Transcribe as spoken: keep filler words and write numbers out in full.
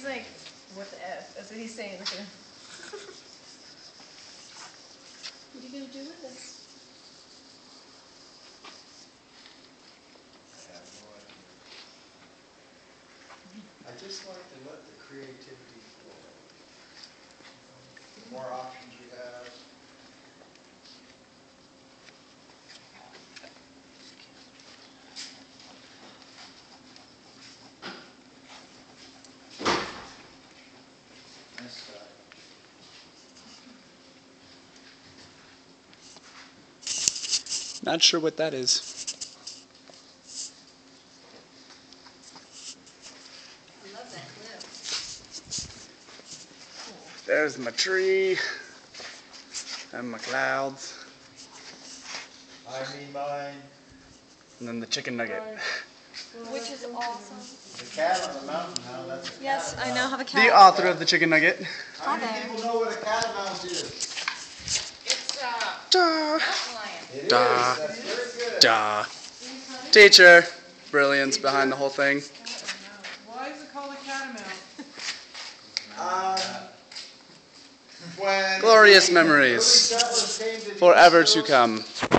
He's like, what the F? That's what he's saying. Look at him. What are you going to do with this? I have no idea. I just like to let the creativity flow. The more options we have. Nice guy. Not sure what that is. I love that glue. Cool. There's my tree and my clouds. I mean mine. And then the chicken nugget. Which is awesome. The cat on the mountain now, that's a Yes, I now have a cat. The author of the chicken nugget. How many people know what a catamount is? It's uh, Da. mountain lion. It Da. is, that's very good. Da. Teacher. Brilliance behind the whole thing. Why is it called a catamount? Um, when Glorious the memories. early settlers came to the Forever East to Coast, come.